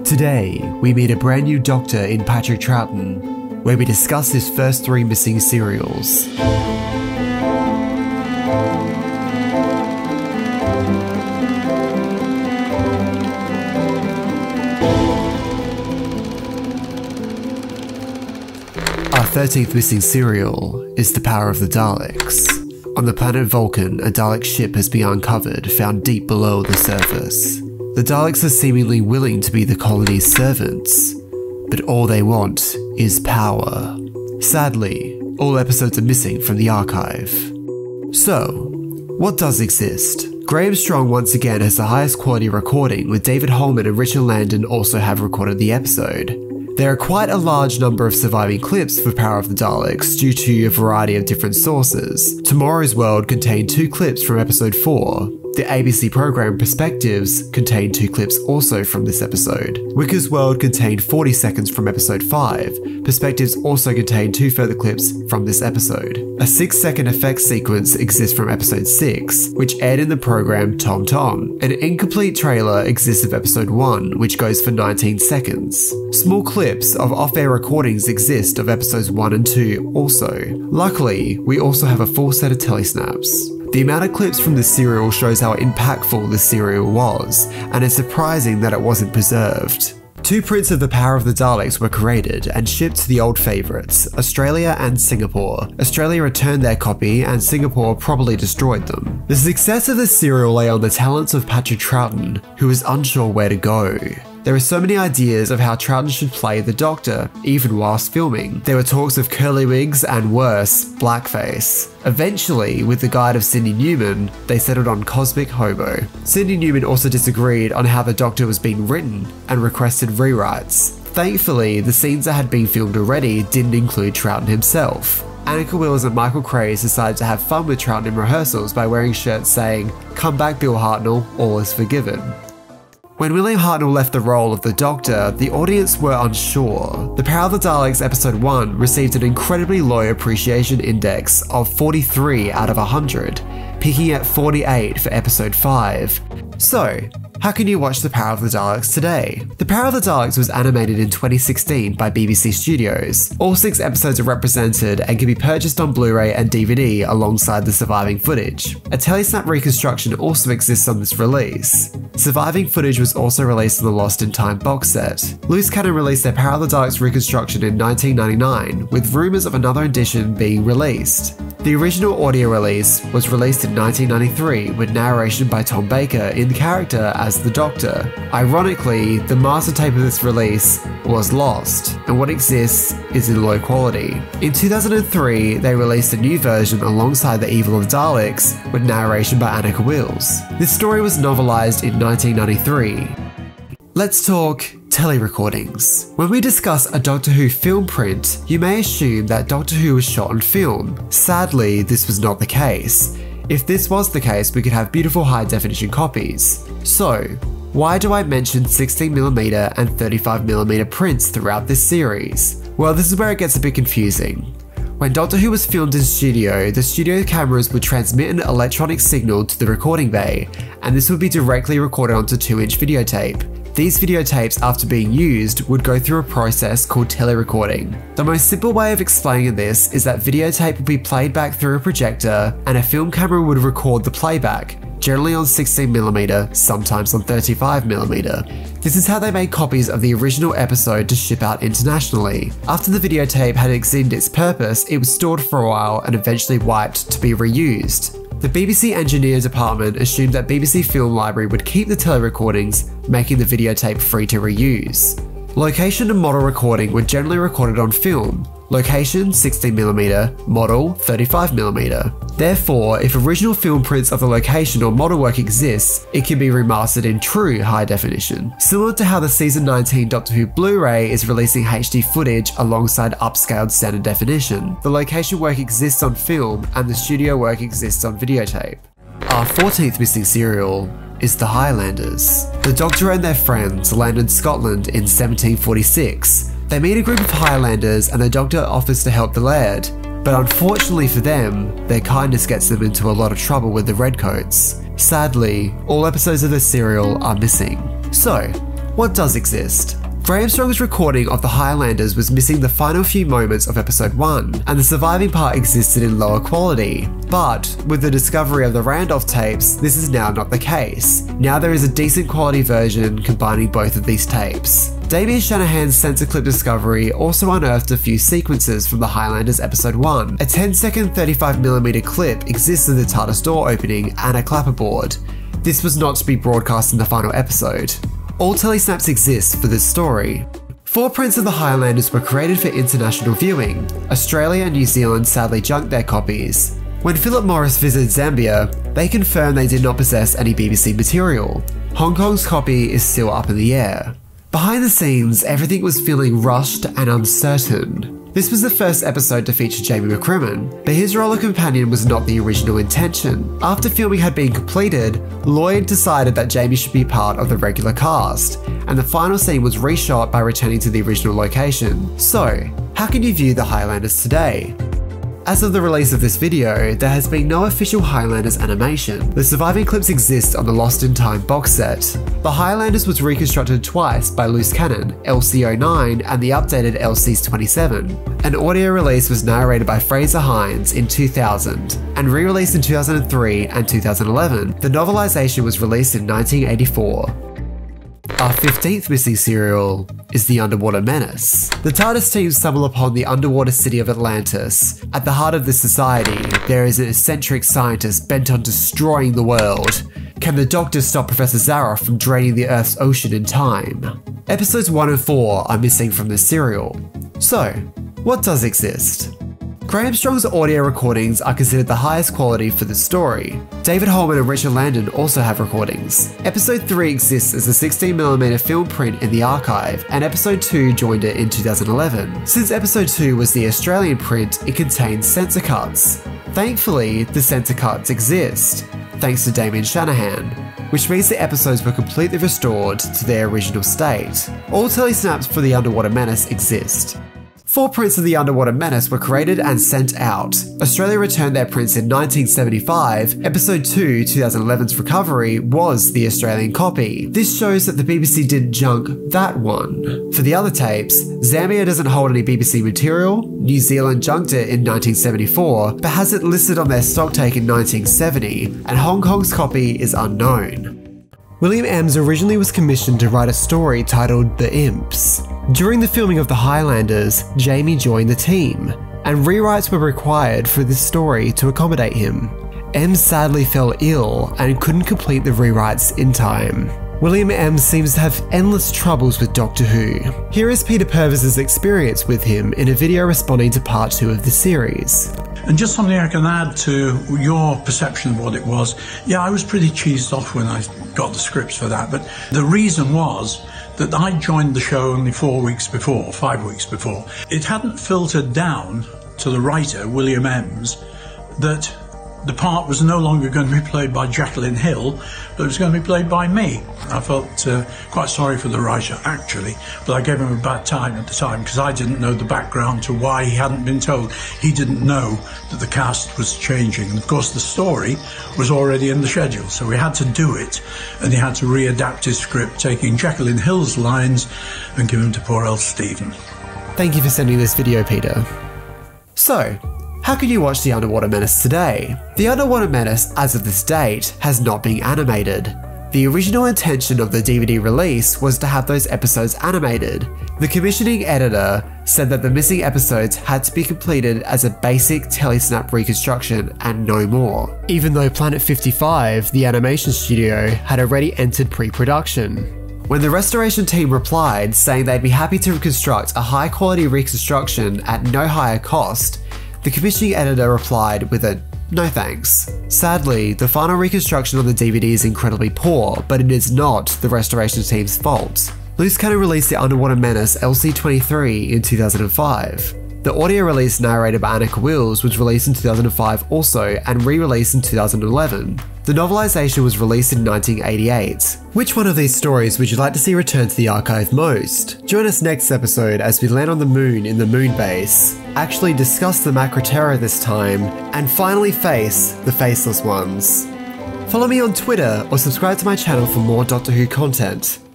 Today, we meet a brand new Doctor in Patrick Troughton, where we discuss his first 3 missing serials. Our 13th missing serial is The Power of the Daleks. On the planet Vulcan, a Dalek ship has been uncovered, found deep below the surface. The Daleks are seemingly willing to be the colony's servants, but all they want is power. Sadly, all episodes are missing from the archive. So, what does exist? Graham Strong once again has the highest quality recording, with David Holman and Richard Landon also have recorded the episode. There are quite a large number of surviving clips for Power of the Daleks due to a variety of different sources. Tomorrow's World contained 2 clips from episode 4. The ABC program Perspectives contained 2 clips also from this episode. Wicker's World contained 40 seconds from episode 5. Perspectives also contained 2 further clips from this episode. A 6-second effects sequence exists from episode 6, which aired in the program Tom Tom. An incomplete trailer exists of episode 1, which goes for 19 seconds. Small clips of off-air recordings exist of episodes 1 and 2 also. Luckily, we also have a full set of tele-snaps. The amount of clips from this serial shows how impactful this serial was, and it's surprising that it wasn't preserved. 2 prints of The Power of the Daleks were created and shipped to the old favourites, Australia and Singapore. Australia returned their copy and Singapore probably destroyed them. The success of this serial lay on the talents of Patrick Troughton, who was unsure where to go. There are so many ideas of how Troughton should play the Doctor, even whilst filming. There were talks of curly wigs and worse, blackface. Eventually, with the guide of Cindy Newman, they settled on Cosmic Hobo. Cindy Newman also disagreed on how the Doctor was being written and requested rewrites. Thankfully, the scenes that had been filmed already didn't include Troughton himself. Annika Wills and Michael Craze decided to have fun with Troughton in rehearsals by wearing shirts saying, "Come back Bill Hartnell, all is forgiven." When William Hartnell left the role of the Doctor, the audience were unsure. The Power of the Daleks episode 1 received an incredibly low appreciation index of 43 out of 100, peaking at 48 for episode 5. So, how can you watch The Power of the Daleks today? The Power of the Daleks was animated in 2016 by BBC Studios. All 6 episodes are represented and can be purchased on Blu-ray and DVD alongside the surviving footage. A tele-snap reconstruction also exists on this release. Surviving footage was also released on the Lost in Time box set. Loose Cannon released their Power of the Daleks reconstruction in 1999, with rumours of another edition being released. The original audio release was released in 1993 with narration by Tom Baker in character as the Doctor. Ironically, the master tape of this release was lost, and what exists is in low quality. In 2003, they released a new version alongside The Evil of Daleks with narration by Annika Wills. This story was novelised in 1993. Let's talk tele-recordings. When we discuss a Doctor Who film print, you may assume that Doctor Who was shot on film. Sadly, this was not the case. If this was the case, we could have beautiful high-definition copies. So, why do I mention 16mm and 35mm prints throughout this series? Well, this is where it gets a bit confusing. When Doctor Who was filmed in studio, the studio cameras would transmit an electronic signal to the recording bay, and this would be directly recorded onto 2-inch videotape. These videotapes, after being used, would go through a process called tele-recording. The most simple way of explaining this is that videotape would be played back through a projector, and a film camera would record the playback, generally on 16mm, sometimes on 35mm. This is how they made copies of the original episode to ship out internationally. After the videotape had exceeded its purpose, it was stored for a while and eventually wiped to be reused. The BBC engineer department assumed that BBC Film Library would keep the tele-recordings, making the videotape free to reuse. Location and model recording were generally recorded on film. Location 16mm, model 35mm. Therefore, if original film prints of the location or model work exists, it can be remastered in true high definition. Similar to how the Season 19 Doctor Who Blu-ray is releasing HD footage alongside upscaled standard definition. The location work exists on film and the studio work exists on videotape. Our 14th missing serial is the Highlanders. The Doctor and their friends land in Scotland in 1746. They meet a group of Highlanders and the Doctor offers to help the laird, but unfortunately for them, their kindness gets them into a lot of trouble with the Redcoats. Sadly, all episodes of this serial are missing. So, what does exist? Graham Strong's recording of the Highlanders was missing the final few moments of episode 1, and the surviving part existed in lower quality. But with the discovery of the Randolph tapes, this is now not the case. Now there is a decent quality version combining both of these tapes. Damien Shanahan's sensor clip discovery also unearthed a few sequences from the Highlanders episode 1. A 10-second 35mm clip exists of the TARDIS door opening and a clapperboard. This was not to be broadcast in the final episode. All tele-snaps exist for this story. 4 prints of the Highlanders were created for international viewing. Australia and New Zealand sadly junked their copies. When Philip Morris visited Zambia, they confirmed they did not possess any BBC material. Hong Kong's copy is still up in the air. Behind the scenes, everything was feeling rushed and uncertain. This was the first episode to feature Jamie McCrimmon, but his role of companion was not the original intention. After filming had been completed, Lloyd decided that Jamie should be part of the regular cast, and the final scene was reshot by returning to the original location. So, how can you view the Highlanders today? As of the release of this video, there has been no official Highlanders animation. The surviving clips exist on the Lost in Time box set. The Highlanders was reconstructed twice by Loose Cannon, LC09 and the updated LC27. An audio release was narrated by Fraser Hines in 2000 and re-released in 2003 and 2011. The novelization was released in 1984. Our 15th missing serial is the Underwater Menace. The TARDIS team stumble upon the underwater city of Atlantis. At the heart of this society, there is an eccentric scientist bent on destroying the world. Can the Doctor stop Professor Zara from draining the Earth's ocean in time? Episodes 1 and 4 are missing from this serial. So, what does exist? Graham Strong's audio recordings are considered the highest quality for the story. David Holman and Richard Landon also have recordings. Episode 3 exists as a 16mm film print in the archive, and Episode 2 joined it in 2011. Since Episode 2 was the Australian print, it contains censor cuts. Thankfully, the censor cuts exist, thanks to Damien Shanahan, which means the episodes were completely restored to their original state. All tele-snaps for the Underwater Menace exist. 4 prints of the Underwater Menace were created and sent out. Australia returned their prints in 1975. Episode 2, 2011's recovery, was the Australian copy. This shows that the BBC didn't junk that one. For the other tapes, Zambia doesn't hold any BBC material, New Zealand junked it in 1974, but has it listed on their stocktake in 1970, and Hong Kong's copy is unknown. William Ems originally was commissioned to write a story titled The Imps. During the filming of The Highlanders, Jamie joined the team, and rewrites were required for this story to accommodate him. Ems sadly fell ill and couldn't complete the rewrites in time. William Ems seems to have endless troubles with Doctor Who. Here is Peter Purves' experience with him in a video responding to part 2 of the series. And just something I can add to your perception of what it was. Yeah, I was pretty cheesed off when I got the scripts for that, but the reason was that I joined the show only 4 weeks before, 5 weeks before. It hadn't filtered down to the writer, William Ems, that the part was no longer going to be played by Jacqueline Hill, but it was going to be played by me. I felt quite sorry for the writer, actually, but I gave him a bad time at the time because I didn't know the background to why he hadn't been told. He didn't know that the cast was changing. And of course, the story was already in the schedule, so we had to do it, and he had to readapt his script, taking Jacqueline Hill's lines and giving them to poor old Stephen. Thank you for sending this video, Peter. So, how can you watch The Underwater Menace today? The Underwater Menace, as of this date, has not been animated. The original intention of the DVD release was to have those episodes animated. The commissioning editor said that the missing episodes had to be completed as a basic tele-snap reconstruction and no more, even though Planet 55, the animation studio, had already entered pre-production. When the restoration team replied, saying they'd be happy to reconstruct a high-quality reconstruction at no higher cost, the commissioning editor replied with a no thanks. Sadly, the final reconstruction on the DVD is incredibly poor, but it is not the restoration team's fault. Loose Cannon released The Underwater Menace LC23 in 2005. The audio release narrated by Annika Wills was released in 2005 also and re-released in 2011. The novelization was released in 1988. Which one of these stories would you like to see return to the archive most? Join us next episode as we land on the moon in the moon base, actually discuss the Macra Terror this time, and finally face the Faceless Ones. Follow me on Twitter or subscribe to my channel for more Doctor Who content.